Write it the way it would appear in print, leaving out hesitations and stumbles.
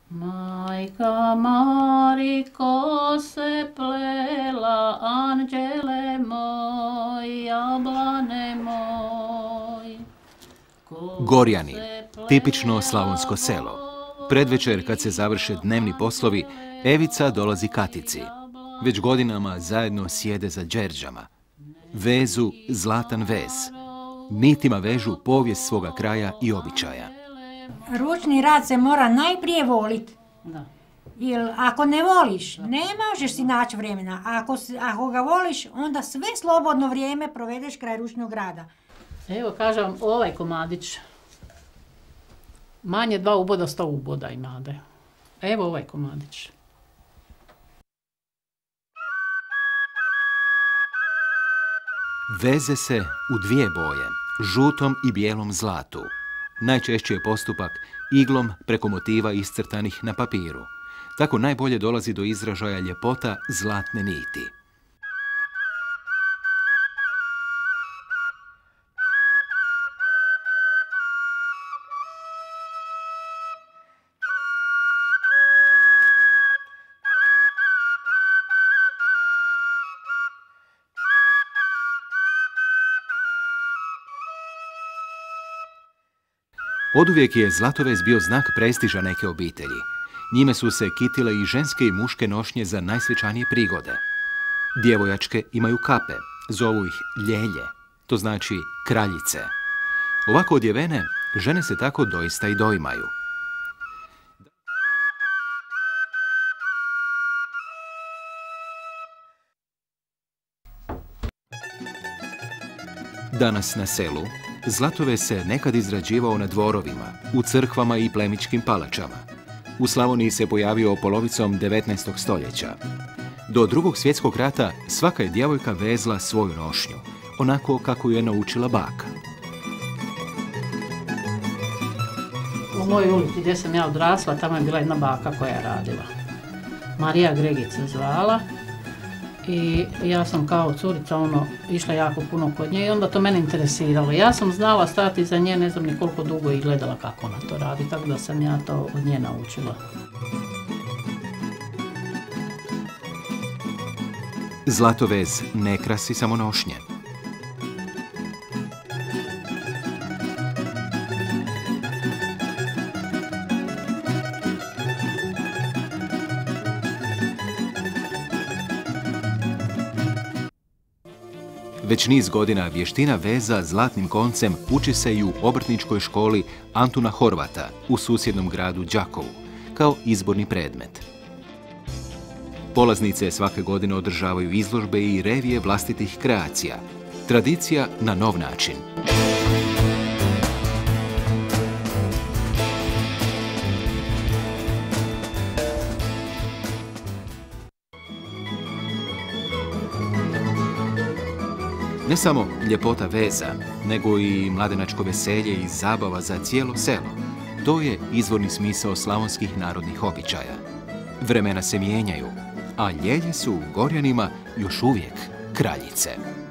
Majka Mariko se plela, anđele moj, jablane moj. Gorjani, tipično slavonsko selo. Predvečer, kad se završe dnevni poslovi, Evica dolazi Katici. Već godinama zajedno sjede za đerđama. Vezu zlatan vez. Nitima vežu povijest svoga kraja i običaja. Ručni rad se mora najprije voliti. Da. Jer ako ne voliš, ne možeš si naći vremena. Ako ga voliš, onda sve slobodno vrijeme provedeš kraj ručnog rada. Evo, kažem, ovaj komadić. Manje 2 uboda, 100 uboda imade. Evo ovaj komadić. Veze se u 2 boje, žutom i bijelom zlatu. Najčešći je postupak iglom preko motiva iscrtanih na papiru. Tako najbolje dolazi do izražaja ljepota zlatne niti. Oduvijek je zlatovez bio znak prestiža neke obitelji. Njime su se kitile i ženske i muške nošnje za najsvečanije prigode. Djevojačke imaju kape, zovu ih ljelje, to znači kraljice. Ovako odjevene, žene se tako doista i doimaju. Danas na selu zlatovez se nekad izrađivao na dvorovima, u crkvama i plemićkim palačama. U Slavoniji se pojavio polovicom 19. stoljeća. Do Drugog svjetskog rata svaka je djevojka vezla svoju nošnju, onako kako ju je naučila baka. U mojoj ulici gdje sam ja odrasla, tamo je bila jedna baka koja je radila. Marija Gregić se zvala. I ja sam kao curica išla jako puno kod nje i onda to mene interesiralo. Ja sam znala stati iza nje, ne znam ni koliko dugo i gledala kako ona to radi, tako da sam ja to od nje naučila. Zlatovez ne krasi samo nošnje. Već niz godina vještina veza zlatnim koncem uči se i u obrtničkoj školi Antuna Horvata u susjednom gradu Đakovu, kao izborni predmet. Polaznice svake godine održavaju izložbe i revije vlastitih kreacija. Tradicija na nov način. Ne samo ljepota veza, nego i mladenačko veselje i zabava za cijelo selo. To je izvorni smisao slavonskih narodnih običaja. Vremena se mijenjaju, a ljelje su u Gorjanima još uvijek kraljice.